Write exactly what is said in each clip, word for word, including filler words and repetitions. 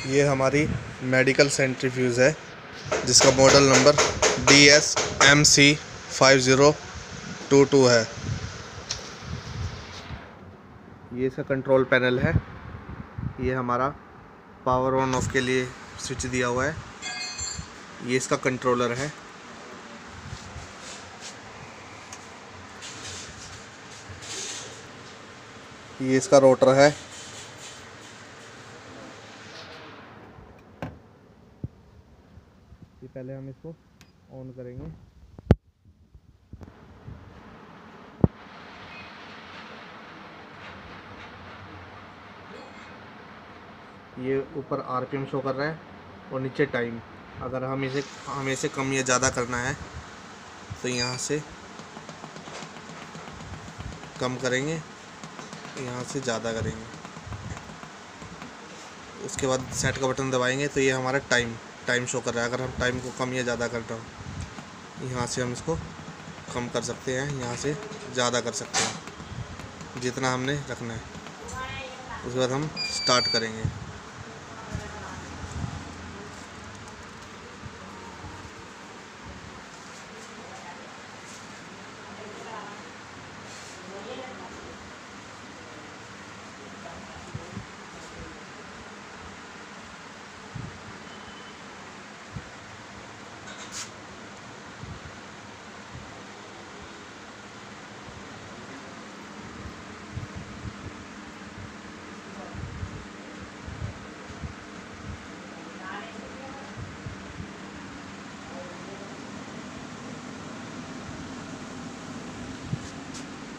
ये हमारी medical centrifuge है जिसका model number D S M C five zero two two है। ये इसका कंट्रोल पैनल है। ये हमारा पावर ऑन ऑफ के लिए स्विच दिया हुआ है। ये इसका कंट्रोलर है। ये इसका रोटर है। ये पहले हम इसको ऑन करेंगे। ये ऊपर आरपीएम शो कर रहा है और नीचे टाइम। अगर हम इसे हमें इसे कम या ज़्यादा करना है तो यहाँ से कम करेंगे, यहाँ से ज़्यादा करेंगे। उसके बाद सेट का बटन दबाएंगे तो ये हमारा टाइम टाइम शो कर रहा है। अगर हम टाइम को कम या ज़्यादा कर रहे हो, यहाँ से हम इसको कम कर सकते हैं, यहाँ से ज़्यादा कर सकते हैं, जितना हमने रखना है। उसके बाद हम स्टार्ट करेंगे।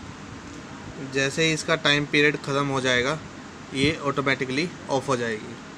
जैसे ही इसका टाइम पीरियड ख़त्म हो जाएगा, ये ऑटोमेटिकली ऑफ हो जाएगी।